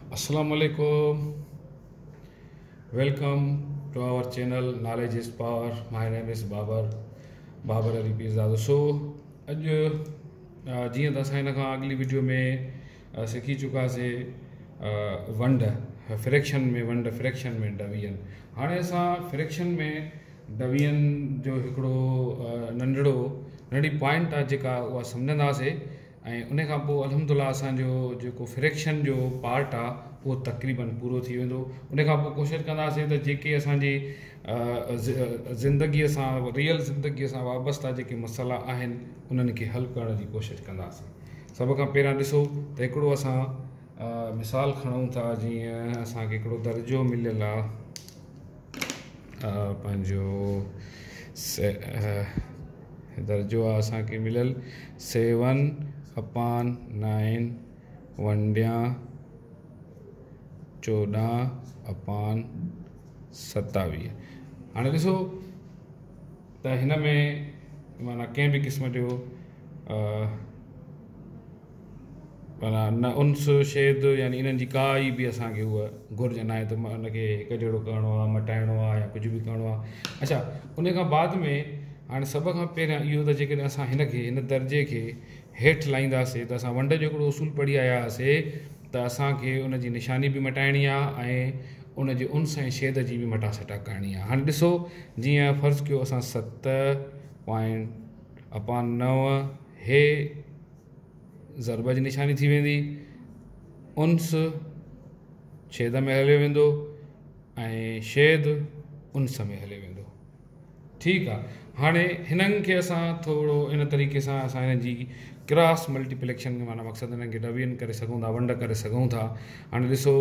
Assalamu alaikum. Welcome to our channel Knowledge is Power. My name is Babar Ali Pirzada. So, अॼु जीअं त असां हिन खां अॻिली वीडियो में सिखी चुकासीं वंड फ्रैक्शन में डवियन। हाणे असां फ्रैक्शन में डवियन जो हिकिड़ो नंढी पॉइंट आहे जेका उहा सम्झंदासीं ऐं उन खां पोइ अल्हम्दुलिल्लाह असांजो जेको फ्रैक्शन जो पार्ट आहे उहो तक़रीबन पूरो थी वेंदो। उन खां पोइ कोशिशि कंदासीं त जेके असांजी ज़िंदगीअ सां रियल ज़िंदगीअ सां वाबस्ता जेके मसइला आहिनि उन्हनि खे हल करण जी कोशिशि कंदासीं। सभ खां पहिरियां ॾिसो त हिकिड़ो असां मिसाल खणूं था। जीअं असांखे हिकिड़ो दर्जो मिलियल आहे पंहिंजो दर्जो आहे असांखे मिलियल 7/9 वंडियां 14/27। हाणे ॾिसो त हिन में माना कंहिं बि क़िस्म जो माना न उन्स शेद यानी इन्हनि जी काई बि असांखे उहा घुर्ज न आहे त हुनखे हिकु जहिड़ो करिणो आहे, मटाइणो आहे या कुझु बि करिणो आहे। अच्छा, उन खां बाद में हाणे सभ खां पहिरियां इहो त जेकॾहिं असां हिन दर्जे खे हेठि लाहींदासीं त असां वंड जो हिकिड़ो उसूल पढ़ी आया हुआसीं त असांखे उन जी निशानी बि मटाइणी आहे ऐं उन जे उन्स ऐं शेद जी बि मटासटा करणी आहे। हाणे ॾिसो जीअं फ़र्ज़ु कयो असां 7/9 हे ज़रब जी निशानी थी वेंदी, उन्स छेद में हलियो वेंदो ऐं शेद उन्स में हलियो वेंदो। ठीकु आहे। हाणे हिननि खे असां थोरो इन तरीक़े सां असां हिननि जी क्रॉस मल्टीप्लेक्शन माना मक़सदु हिननि खे डवियन करे सघूं था, वंड करे सघूं था। हाणे ॾिसो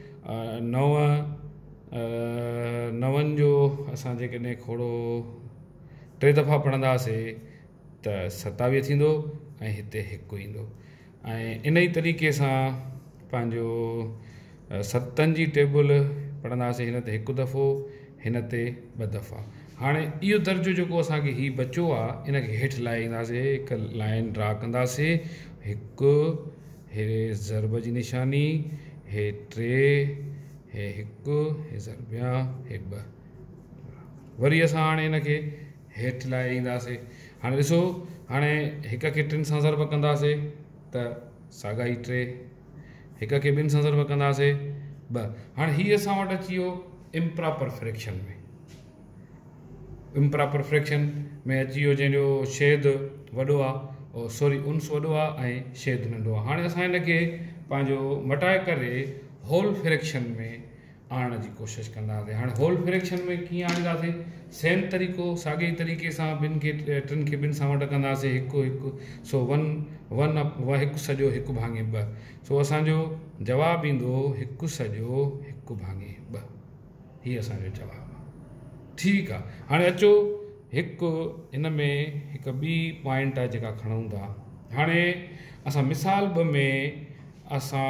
9 जो असां जेकॾहिं खोड़ो 3 दफ़ा पढ़ंदासीं त 27 थींदो ऐं हिते 1 ईंदो। ऐं इन ई तरीक़े सां पंहिंजो 7 जी टेबल पढ़ंदासीं, हिन ते 1 दफ़ो, हिन ते 2 दफ़ा। हाणे इहो दर्जो जेको असांखे हीउ बचियो आहे इनखे हेठि लाहे ईंदासीं, हिकु लाइन ड्रा कंदासीं, 1 हे ज़रब जी निशानी, हे 3, हे 1, हे ज़रबिया, हे 2। वरी असां हाणे हिनखे हेठि लाहे ईंदासीं। हाणे ॾिसो हाणे हिक खे 3 सां ज़रब कंदासीं त साॻाई 3, हिक खे 2 सां ज़रब कंदासीं 2। हाणे हीअ असां वटि अची वियो इम्प्रॉपर फ्रैक्शन में अची वियो जंहिंजो शेद वॾो आहे, सॉरी उन्स वॾो आहे ऐं शेद नंढो आहे। हाणे असां हिनखे पंहिंजो मटाए करे होल फ्रैक्शन में आणण जी कोशिशि कंदासीं। हाणे होल फ्रैक्शन में कीअं आणींदासीं? सेम तरीक़ो, साॻे तरीक़े सां 2 खे 3 खे 2 सां वंड कंदासीं, 1 सो 1 सॼो 1/2। सो असांजो जवाबु ईंदो 1 सॼो 1/2। हीअ असांजो जवाबु आहे। ठीकु आहे। हाणे अचो हिन में हिकु ॿी पॉइंट आहे जेका खणूं था। हाणे असां मिसाल 2 में असां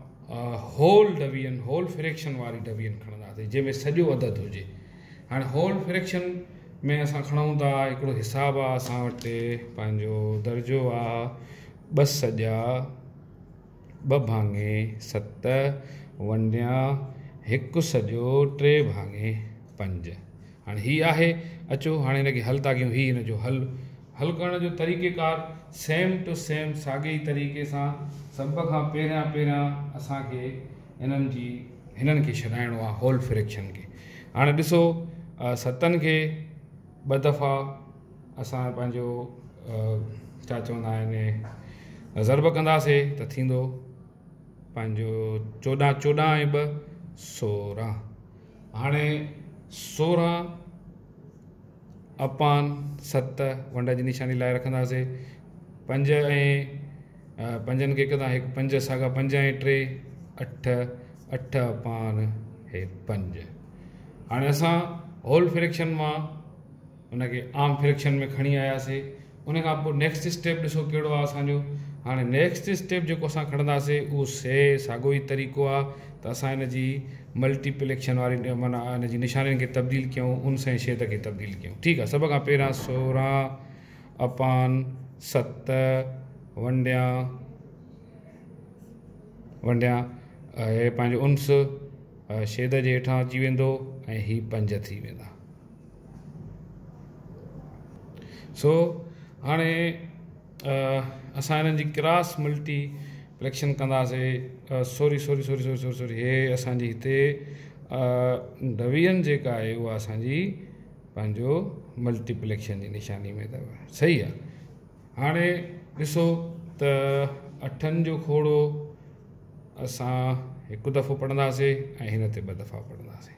होल फ्रैक्शन वारी डवियन खणंदासीं जंहिंमें सॼो अदद हुजे। हाणे होल फ्रैक्शन में असां खणूं था, हिकिड़ो हिसाबु आहे असां वटि, पंहिंजो दर्जो आहे 2 सॼा 2/7 वंडियां 1 सॼो 3/5। हाणे हीअ आहे। अचो हाणे हिनखे हल था कयूं। हिन जो हल करण जो तरीक़ेकार सेम टू सेम साॻे ई तरीक़े सां सभ खां पहिरियां असांखे हिननि खे छॾाइणो आहे होल फ्रैक्शन खे। हाणे ॾिसो 7 खे 2 दफ़ा असां पंहिंजो छा चवंदा आहिनि ज़रब कंदासीं त थींदो पंहिंजो 14 ऐं 2 16। हाणे 16/7 वंड जी निशानी लाइ रखंदासीं, 5 ऐं 5 खे हिकु 5 साॻा 5 ऐं 3 8/5। हाणे असां होल फ्रैक्शन मां उनखे आम फ्रैक्शन में खणी आयासीं। उन खां पोइ नेक्स्ट स्टेप ॾिसो कहिड़ो आहे असांजो। हाणे नेक्स्ट स्टेप जेको असां खणंदासीं उहो साॻो ई तरीक़ो आहे त असां हिन जी मल्टीप्लेक्शन वारी माना हिन जी निशानियुनि खे तब्दील कयूं, उन्स ऐं शेद खे तब्दील कयूं। ठीकु आहे। सभ खां पहिरियां 16/7 वंडियां हे पंहिंजो उन्स छेद जे हेठां अची वेंदो ऐं ही 5 थी वेंदा। सो हाणे असां हिननि जी क्रॉस मल्टीप्लेक्शन कंदासीं। सॉरी हे असांजी हिते डिवीजन जेका आहे उहा असांजी पंहिंजो मल्टीप्लेक्शन जी निशानी में अथव। सही आहे। हाणे ॾिसो त 8 जो खोड़ो असां हिकु दफ़ो पढ़ंदासीं ऐं हिन ते 2 दफ़ा पढ़ंदासीं।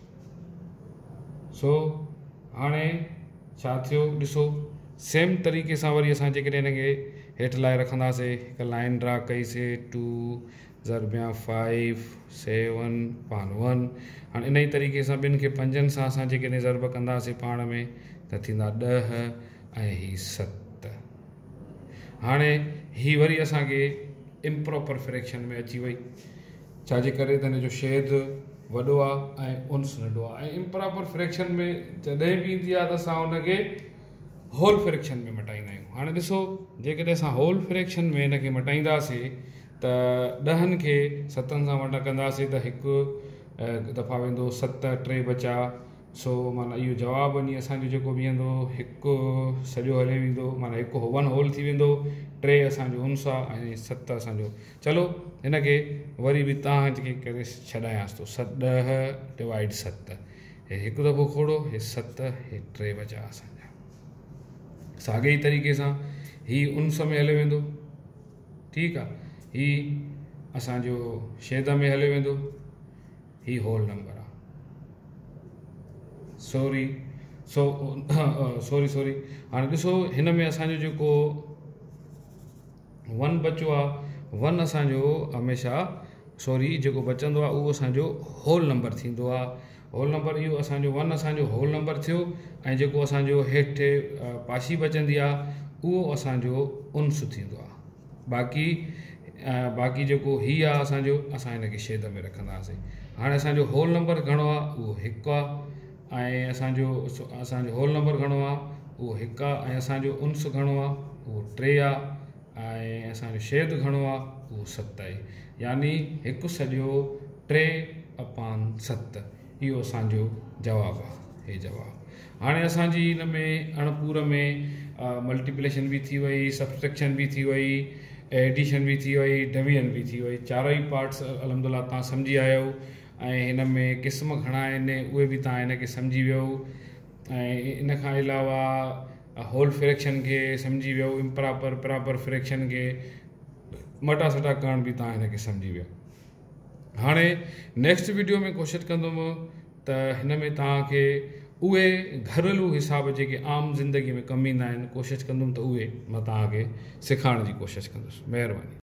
सो हाणे छा थियो ॾिसो, सेम तरीक़े सां वरी असां जेकॾहिं हिन खे हेठि लाइ रखंदासीं, हिकु लाइन ड्रा कईसीं 2 ज़रबिया 5 7 पान 1। हाणे इन ई तरीक़े सां ॿिनि खे 5 सां असां जेकॾहिं ज़रब कंदासीं पाण में त थींदा 10 ऐं ही 7। हाणे ही वरी असांखे इम्प्रॉपर फ्रैक्शन में अची वई, छाजे करे त हिन जो छेद वॾो आहे ऐं उन्स नंढो आहे। ऐं इम्प्रॉपर फ्रैक्शन में जॾहिं बि ईंदी आहे त असां हुनखे होल फ्रैक्शन में मटाईंदा आहियूं। हाणे ॾिसो, जेकॾहिं असां होल फ्रैक्शन में हिनखे मटाईंदासीं त 10 खे 7 सां मटंदासीं त हिकु दफ़ा वेंदो 7 3 बचा। सो माना इहो जवाबु वञी असांजो जेको बीहंदो, हिकु सॼो हले वेंदो, माना हिकु 1 होल थी वेंदो, 3 असांजो उन्स आहे ऐं 7 असांजो। चलो हिनखे वरी बि तव्हां जेके करे छॾायांसि थो, 10 डिवाइड 7, हे हिकु दफ़ो खोड़ो, हे 7, हे 3 बचा असांजा। साॻे ई तरीक़े सां ही उन्स में हली वेंदो, ठीकु आहे, ही असांजो छेद में हली वेंदो, ही होल नंबर आहे। सॉरी हाणे ॾिसो, हिन में असांजो जेको 1 बचो आहे, 1 असांजो हमेशह जेको बचंदो आहे उहो असांजो होल नंबर थींदो आहे। होल नंबर इहो असांजो 1 असांजो होल नंबर थियो, ऐं जेको असांजो हेठि पाशी बचंदी आहे उहो असांजो उन्स थींदो आहे। बाक़ी जेको ही आहे असांजो, असां हिनखे छेद में रखंदासीं। हाणे असांजो होल नंबर घणो आहे, उहो 1 आहे, ऐं असांजो होल नंबर घणो आहे, उहो 1 आहे, ऐं असांजो उन्स घणो आहे, उहो 3 आहे, ऐं असांजो छेद घणो आहे, उहो 7 आहे। यानी हिकु सॼो 3/7 इहो असांजो जवाबु आहे। हे जवाबु हाणे असांजी हिन में अणपूर में मल्टीप्लेशन बि थी वई, सब्सट्रैक्शन बि थी वई, एडिशन बि थी वई, डिवीजन बि थी वई। चारई पार्ट्स अलहमदुलिल्लाह तव्हां सम्झी आहियो, ऐं हिन में क़िस्म घणा आहिनि उहे बि तव्हां हिनखे सम्झी वियो, ऐं इन खां अलावा होल फ्रैक्शन खे सम्झी वियो, इम्प्रॉपर प्रॉपर फ्रैक्शन खे मटा सटा करण बि तव्हां हिनखे सम्झी वियो। हाणे नेक्स्ट वीडियो में कोशिशि कंदुमि त हिन में तव्हांखे उहे घरेलू हिसाब जेके आम ज़िंदगी में कमु ईंदा आहिनि, कोशिशि कंदुमि त उहे मां तव्हांखे सेखारण जी कोशिशि कंदुसि। महिरबानी।